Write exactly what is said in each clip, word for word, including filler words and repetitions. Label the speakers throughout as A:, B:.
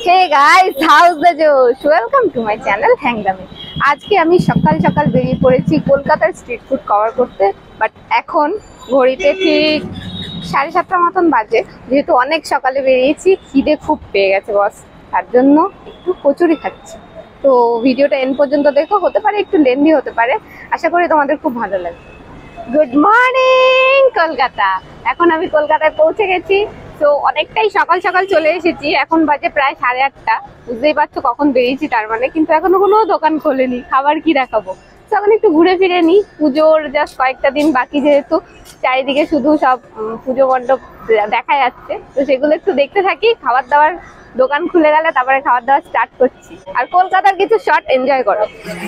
A: Hey guys, how's the Josh? Welcome to my channel Hangdame. আজকে আমি সকাল সকাল বেরিয়ে পড়েছি কলকাতার স্ট্রিট ফুড কভার করতে, বাট এখন ঘড়িতে ঠিক সাড়ে সাতটার মতন বাজে। যেহেতু অনেক সকালে বেরিয়েছি, খিদে খুব পেয়ে গেছে বস, তার জন্য একটু কচুরি খাচ্ছি। তো ভিডিওটা এন্ড পর্যন্ত দেখো, হতে পারে একটু লেন্দি হতে পারে, আশা করি তোমাদের খুব ভালো লাগবে। Good morning Kolkata. এখন আমি কলকাতায় পৌঁছে গেছি। তো অনেকটাই সকাল সকাল চলে এসেছি, এখন বাজে প্রায় সাড়ে আটটা। বুঝতেই পারছো কখন বেরিয়েছি তার মানে, কিন্তু এখনো কোনো দোকান খোলেনি। খাবার কি দেখাবো, তো এখন একটু ঘুরে ফিরে নি। পুজোর জাস্ট কয়েকটা দিন বাকি, যেহেতু চারিদিকে শুধু সব পুজো মণ্ডপ দেখা যাচ্ছে, তো সেগুলো একটু দেখতে থাকি। খাবার দাবার দোকান খুলে গেলে তারপরে খাবার দাবার স্টার্ট করছি। আর কলকাতার কিছু শট এনজয় করো।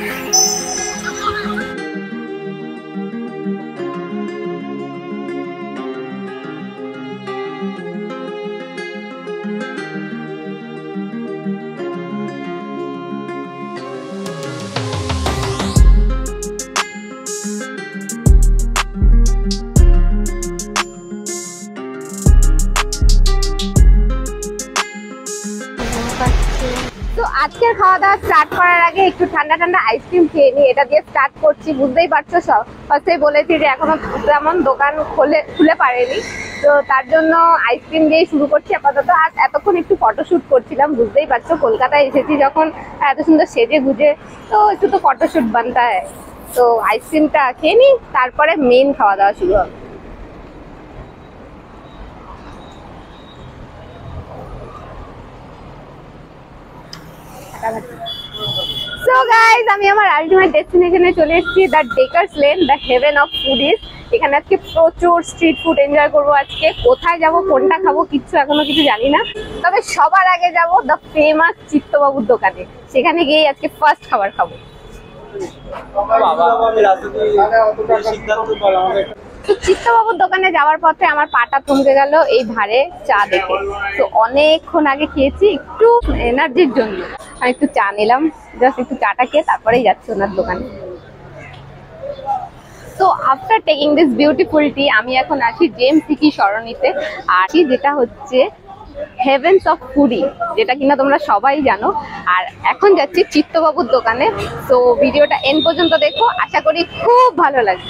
A: তো আজকের খাওয়া দাওয়া স্টার্ট করার আগে একটু ঠান্ডা ঠান্ডা আইসক্রিম খেয়ে নিই, এটা দিয়ে স্টার্ট করছি। বুঝতেই পারছো, সব ফার্স্টেই বলেছি যে এখনো তেমন দোকান খুলে খুলে পারেনি, তো তার জন্য আইসক্রিম দিয়ে শুরু করছি আপাতত। আর এতক্ষণ একটু ফটোশুট করছিলাম। বুঝতেই পারছো কলকাতায় এসেছি যখন, এত সুন্দর সেজে গুজে, তো একটু তো ফটোশুট বানতে হয়। তো আইসক্রিমটা খেয়ে নিই, তারপরে মেন খাওয়া দাওয়া শুরু হবে। So guys, আমি আমার আলটিমেট ডেস্টিনেশনে চলে এসেছি, the Decker's lane, the heaven of foodies. এখানে আজকে প্রচুর স্ট্রিট ফুড এনজয় করবো। আজকে কোথায় যাব, কোনটা খাবো, কিচ্ছু এখনো কিছু জানি না। তবে সবার আগে যাব দ্য ফেমাস চিত্তবাবুর দোকানে। সেখানে গিয়ে আজকে ফার্স্ট খাবার খাবো। তো চিত্তবাবুর দোকানে যাওয়ার পথে আমার পাটা থমকে গেল এই ধারে চা দেখে। তো অনেকক্ষণ আগে খেয়েছি, একটু এনার্জির জন্য আমি একটু চা নিলাম। জাস্ট একটু চাটা খেয়ে তারপরেই যাচ্ছি ওনার দোকানে। তো after taking this beautiful tea, আমি এখন আছি জেমস হিকি সরণিতে, আর যেটা হচ্ছে হেভেন্স অফ ফুডি, যেটা কিনা তোমরা সবাই জানো। আর এখন যাচ্ছি চিত্তবাবুর দোকানে। তো ভিডিওটা এন্ড পর্যন্ত দেখো, আশা করি খুব ভালো লাগবে।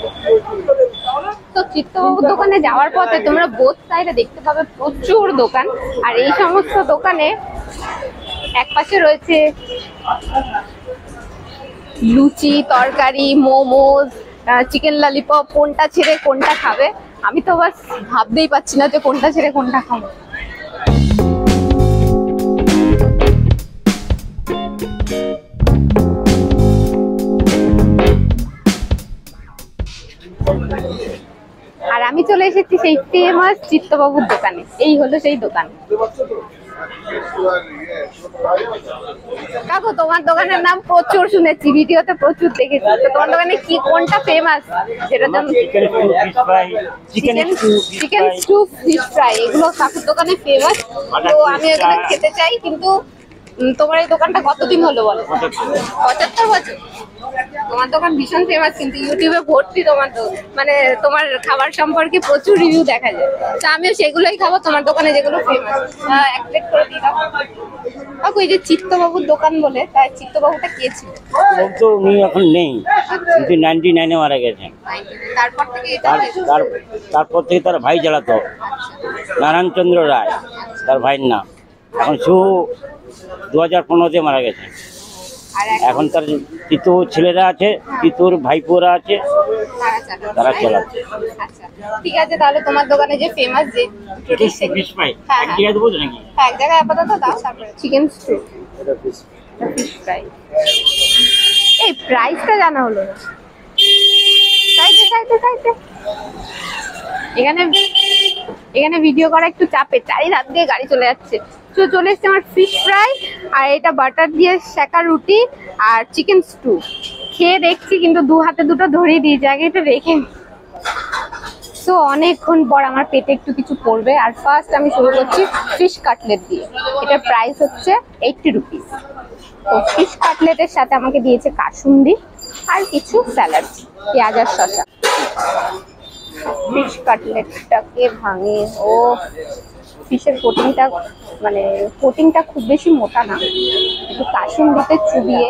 A: তো চিত্তবাবুর দোকানে যাওয়ার পথে তোমরা বোথ সাইডে দেখতে পাবে প্রচুর দোকান। আর এই সমস্ত দোকানে এক পাশে রয়েছে লুচি, তরকারি, মোমোজ, চিকেন ললিপপ। কোনটা ছেড়ে কোনটা খাবে, আমি তো বাস ভাবতেই পারছি না যে কোনটা ছেড়ে কোনটা খাবো। আর আমি চলে এসেছি সেই ফেমাস চিত্তবাবুর দোকানে। এই হলো সেই দোকান। কাকু, তোমার দোকানের নাম প্রচুর শুনেছি, ভিডিওতে প্রচুর দেখেছি। তো তোমার দোকানে কি কোনটা ফেমাস, যেটা জন্য? চিকেন স্টু, ফিশ ফ্রাই, এগুলো কাকুর দোকানে ফেমাস। তো আমি ওখানে খেতে চাই, কিন্তু তোমার এই দোকানটা কতদিন হলো বলো? পঁচাত্তর বছর। তোমার দোকান ভীষণ ফেমাস, কিন্তু ইউটিউবে ভর্তি তোমার তো মানে তোমার খাবার সম্পর্কে প্রচুর রিভিউ দেখা যায়। তো আমিও সেগুলোই খাবো, তোমার দোকানে যেগুলো ফেমাস। এক প্লেট করে দিয়ে দাও কাকু। এই যে চিত্তবাবুর দোকান বলে, তাই চিত্তবাবুটা কে ছিল?
B: তো উনি এখন নেই, কিন্তু নাইনটি নাইনে মারা গেছেন।
A: তারপর থেকে
B: তারপর থেকে তার ভাই চালাতো, নারায়ণচন্দ্র রায় তার ভাইয়ের নাম। এখন শু দু হাজার পনেরোতে মারা গেছে। এখন তার তিতুর ছেলেরা আছে, তিতুর ভাইপোরা আছে, তারা চালাচ্ছে।
A: ঠিক আছে, তাহলে তোমার দোকানে যে ফেমাস যে ফিশ ফ্রাই, এক জায়গায় দেবো নাকি? হ্যাঁ, এক জায়গায় আপাতত দাও। তারপরে চিকেন স্টু, ফিশ ফ্রাই। এই প্রাইসটা জানা হলো না। চাইতে চাইতে চাইতে এখানে এখানে ভিডিও করা একটু চাপে, চারি রাত দিয়ে গাড়ি চলে যাচ্ছে। তো চলে এসছে আমার ফিশ ফ্রাই, আর এটা বাটার দিয়ে সেকা রুটি আর চিকেন স্টু। খেয়ে দেখছি, কিন্তু দু হাতে দুটো ধরিয়ে দিয়েছি, আগে একটু রেখে। তো অনেকক্ষণ পর আমার পেটে একটু কিছু পড়বে। আর ফার্স্ট আমি শুরু করছি ফিশ কাটলেট দিয়ে। এটার প্রাইস হচ্ছে এইটটি রুপিস। তো ফিশ কাটলেটের সাথে আমাকে দিয়েছে কাসুন্দি আর কিছু স্যালাড, পেঁয়াজ আর শসা। ফিশ কাটলেটটাকে ভাঙে, ও ফিশের কোটিংটা মানে কোটিংটা খুব বেশি মোটা না, একটু কাসুন্দিতে চুবিয়ে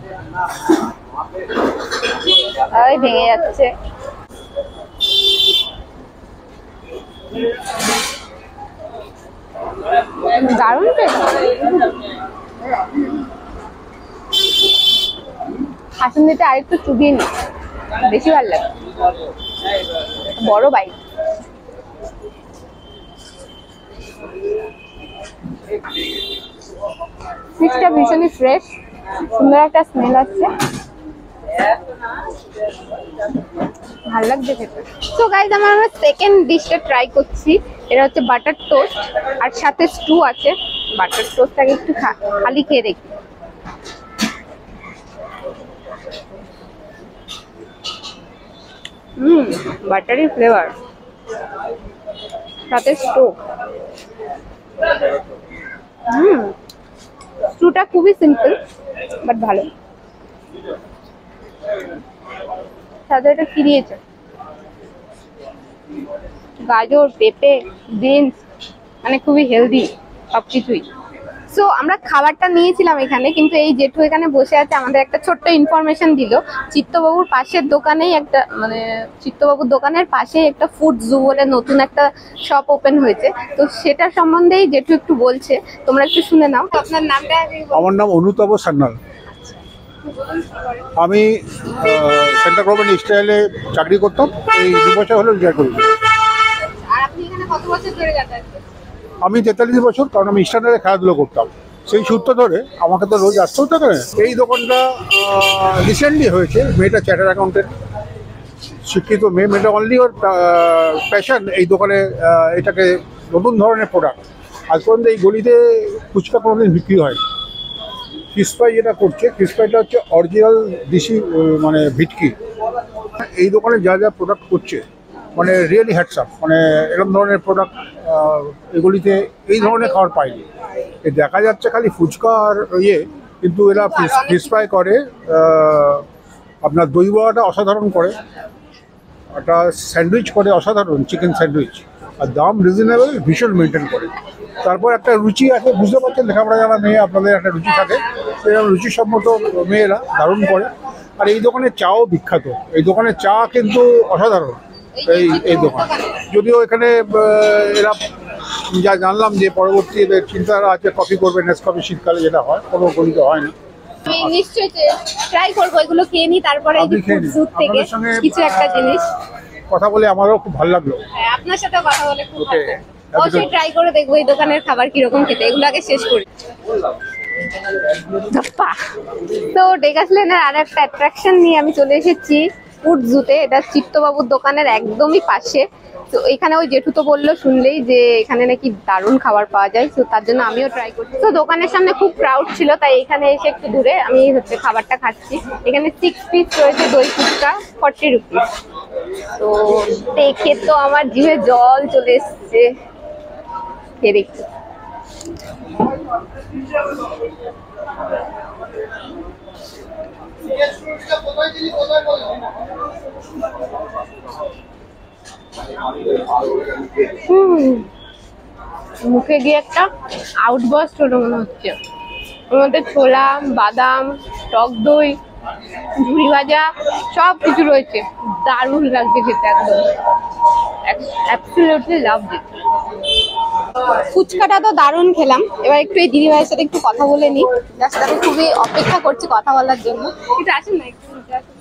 A: ভেঙে যাচ্ছে। দারুণ কাসুন্দিতে আরেকটু চুবিয়ে নি, বেশি ভালো লাগে, বড় বাইক। ফিশটা ভীষণই ফ্রেশ, সুন্দর একটা স্মেল আছে, ভালো লাগছে খেতে। তো গাইস আমরা সেকেন্ড ডিশটা ট্রাই করছি, এটা হচ্ছে বাটার টোস্ট আর সাথে স্টু আছে। বাটার টোস্টটাকে একটু খালি খেয়ে দেখি। হুম, বাটারি ফ্লেভার সাথে স্টু। হুম, স্টুটা খুবই সিম্পল বাট ভালো। সাথে এটা কি দিয়েছে, গাজর, পেঁপে, বিনস, মানে খুবই হেলদি সবকিছুই। সো আমরা খাবারটা নিয়েছিলাম এখানে, কিন্তু এই জেঠু এখানে বসে আছে আমাদের একটা ছোট্ট ইনফরমেশন দিল। চিত্তবাবুর পাশের দোকানেই একটা মানে চিত্তবাবুর দোকানের পাশেই একটা ফুড জু বলে নতুন একটা শপ ওপেন হয়েছে, তো সেটা সম্বন্ধেই জেঠু একটু বলছে, তোমরা একটু শুনে নাও। আপনার নামটা?
C: আমার নাম অনুতপ সান্যাল। আমি সেন্ট্রাল গভর্নমেন্ট স্টাইলে চাকরি করতাম, এই দু বছর হলো রিটায়ার করি।
A: আর আপনি এখানে কত বছর ধরে যাতায়াত করেন?
C: আমি তেতাল্লিশ বছর, কারণ আমি স্ট্যান্ডার্ডে খেলাধুলো করতাম, সেই সূত্র ধরে আমাকে তো রোজ আসতেও থাকে। এই দোকানটা রিসেন্টলি হয়েছে, মেয়েটা চ্যাটার অ্যাকাউন্টেন্ট, শিক্ষিত মেয়ে, মেয়েটা অনলি ওর প্যাশন এই দোকানে এটাকে নতুন ধরনের প্রোডাক্ট। আজ পর্যন্ত এই গলিতে ফুচকা কোনোদিন বিক্রি হয়। ফিশ ফ্রাই যেটা করছে, ফিশ ফ্রাইটা হচ্ছে অরিজিনাল দেশি মানে ভিটকি। এই দোকানে যা যা প্রোডাক্ট করছে মানে রিয়েলি হ্যাটসঅপ, মানে এরকম ধরনের প্রোডাক্ট এগুলিতে এই ধরনের খাবার পাইনি। দেখা যাচ্ছে খালি ফুচকা আর ইয়ে, কিন্তু এরা ফিশ ফিশ ফ্রাই করে, আপনার দই বড়াটা অসাধারণ করে, একটা স্যান্ডউইচ করে অসাধারণ, চিকেন স্যান্ডউইচ, আর দাম রিজনেবল, ভীষণ মেনটেন করে। তারপর একটা রুচি আছে, বুঝতে পারছেন লেখাপড়া যারা মেয়ে, আপনাদের একটা রুচি থাকে, সেরকম রুচিসম্মত মেয়েরা দারুণ করে। আর এই দোকানের চাও বিখ্যাত, এই দোকানের চা কিন্তু অসাধারণ। এই এই দোকান যদিও এখানে এরা যা জানলাম যে পরবর্তী এদের চিন্তাধারা আছে, কফি করবে, নেসকফি শীতকালে যেটা হয়, কোনো গলিত হয় না।
A: আমি নিশ্চয়ই ট্রাই করবো, এগুলো খেয়ে নি, তারপরে থেকে কিছু একটা জিনিস
C: কথা বলে আমারও খুব ভালো লাগলো।
A: আপনার সাথে কথা বলে খুব ভালো লাগলো। অবশ্যই ট্রাই করে দেখবো এই দোকানের খাবার কিরকম খেতে। এগুলো আগে শেষ করি। তো ডেকাস লেনের আর একটা অ্যাট্রাকশন নিয়ে আমি চলে এসেছি ফুড জুতে। এটা চিত্তবাবুর দোকানের একদমই পাশে। তো এখানে ওই জেঠু তো বললো শুনলেই যে এখানে নাকি দারুণ খাবার পাওয়া যায়, তো তার জন্য আমিও ট্রাই করছি। তো দোকানের সামনে খুব ক্রাউড ছিল, তাই এখানে এসে একটু দূরে আমি হচ্ছে খাবারটা খাচ্ছি। এখানে সিক্স পিস রয়েছে দই ফুচকা, ফর্টি রুপিস। তো দেখে তো আমার জিভে জল চলে এসছে, খেয়ে দেখছি। মুখে গিয়ে একটা আউটবাস্ট হলো মনে হচ্ছে। ওর মধ্যে ছোলা, বাদাম, টক দই, ঝুড়ি ভাজা সব কিছু রয়েছে, দারুণ লাগছে খেতে, একদম অ্যাবসলিউটলি লাভ ইট। ফুচকাটা তো দারুণ খেলাম। এবার একটু এই দিদিভাইয়ের সাথে একটু কথা বলে নিই, জাস্ট আমি খুবই অপেক্ষা করছি কথা বলার জন্য। একটু আসেন না, একটু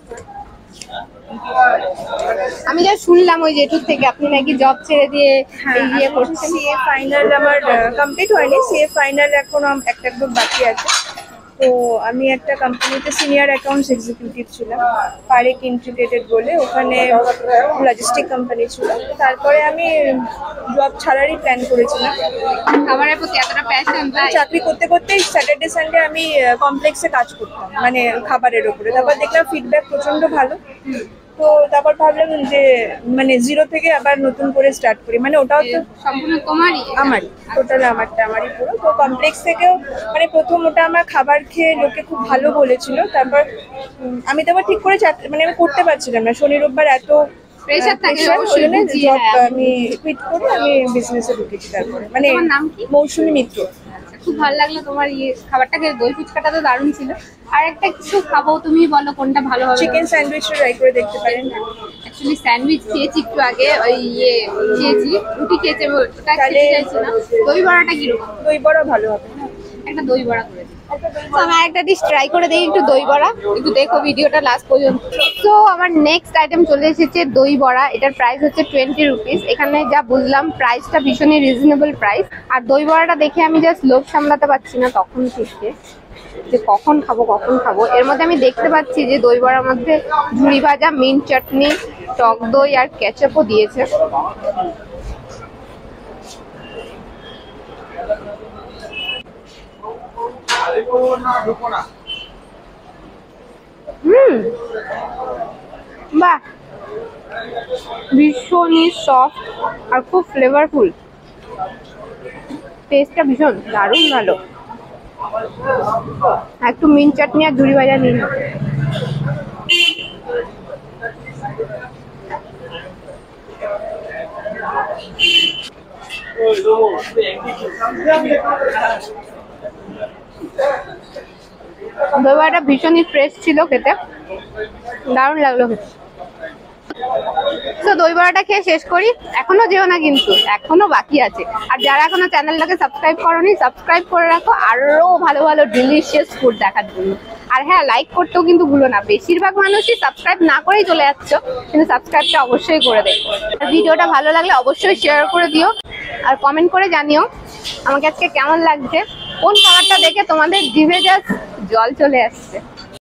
A: আমি যা শুনলাম ওই জেঠুর থেকে আপনি নাকি জব ছেড়ে দিয়ে ইয়ে করছেন।
D: সিএ ফাইনাল আমার কমপ্লিট হয়নি, সিএ ফাইনাল এখনো একটা একটু বাকি আছে। তো আমি একটা কোম্পানিতে সিনিয়র অ্যাকাউন্টস এক্সিকিউটিভ ছিলাম, পারেক ইন্টিগ্রেটেড বলে, ওখানে লজিস্টিক কোম্পানি ছিল। তারপরে আমি জব ছাড়ারই প্ল্যান করেছিলাম।
A: খাবারের প্রতি এতটা প্যাশন,
D: চাকরি করতে করতে স্যাটারডে সানডে আমি কমপ্লেক্সে কাজ করতাম, মানে খাবারের উপরে। তারপর দেখলাম ফিডব্যাক প্রচন্ড ভালো, তো তারপর ভাবলাম যে মানে জিরো থেকে আবার নতুন করে স্টার্ট করি। মানে ওটাও তো
A: সম্পূর্ণ তোমারই?
D: আমারই, টোটাল আমারটা আমারই পুরো। তো কমপ্লেক্স থেকেও মানে প্রথম ওটা আমার খাবার খেয়ে লোকে খুব ভালো বলেছিল। তারপর আমি তো আবার ঠিক করে মানে আমি করতে পারছিলাম না, শনি রোববার এত
A: প্রেসার থাকে
D: pressure, ওই
A: অবশ্যই
D: জন্য
A: বুঝি,
D: job
A: হ্যাঁ।
D: আমি কুইট করে আমি বিজনেসে ঢুকেছি তারপরে মানে
A: তোমার নাম কি?
D: মৌসুমী মিত্র।
A: আচ্ছা, খুব ভালো লাগলো তোমার ইয়ে খাবারটা খেয়ে। দই ফুচকাটা তো দারুণ ছিল। আর একটা কিছু খাবো, তুমি বলো কোনটা ভালো হবে।
D: চিকেন স্যান্ডউইচ ট্রাই করে দেখতে পারেন।
A: অ্যাকচুয়ালি স্যান্ডউইচ খেয়েছি একটু আগে, ওই ইয়ে খেয়েছি, রুটি খেয়েছি, ওটা খেতে
D: তাহলে-
A: চাইছি না। দই বড়াটা কিরকম?
D: দই বড়া ভালো হবে।
A: একটা দই বড়া করে দিই। তো আমি একটা ডিশ ট্রাই করে দিই, একটু দই বড়া, একটু দেখো ভিডিওটা লাস্ট পর্যন্ত। তো আমার নেক্সট আইটেম চলে এসেছে দই বড়া। এটার প্রাইস হচ্ছে টোয়েন্টি রুপিস। এখানে যা বুঝলাম প্রাইসটা ভীষণই রিজনেবল প্রাইস। আর দই বড়াটা দেখে আমি জাস্ট লোভ সামলাতে পারছি না তখন থেকে, যে কখন খাবো কখন খাবো। এর মধ্যে আমি দেখতে পাচ্ছি যে দই বড়ার মধ্যে ঝুড়ি ভাজা, মিন্ট চাটনি, টক দই আর কেচাপও দিয়েছে। হুম, বাহ, ভীষণই সফট আর খুব ফ্লেভারফুল। টেস্টটা ভীষণ দারুণ ভালো। একটু মিন্ট চাটনি আর ঝুড়ি ভাজা নিন। দই বড়াটা ভীষণই ফ্রেশ ছিল, খেতে দারুণ লাগলো খেতে। তো দই বড়াটা খেয়ে শেষ করি। এখনো যেও না কিন্তু, এখনো বাকি আছে। আর যারা এখনো চ্যানেলটাকে সাবস্ক্রাইব করোনি, সাবস্ক্রাইব করে রাখো আরো ভালো ভালো ডিলিশিয়াস ফুড দেখার জন্য। আর হ্যাঁ, লাইক করতেও কিন্তু ভুলো না। বেশিরভাগ মানুষই সাবস্ক্রাইব না করেই চলে যাচ্ছ, কিন্তু সাবস্ক্রাইবটা অবশ্যই করে দেখো। আর ভিডিওটা ভালো লাগলে অবশ্যই শেয়ার করে দিও আর কমেন্ট করে জানিও আমাকে আজকে কেমন লাগছে, কোন খাবারটা দেখে তোমাদের জিভে জাস্ট জল চলে আসছে।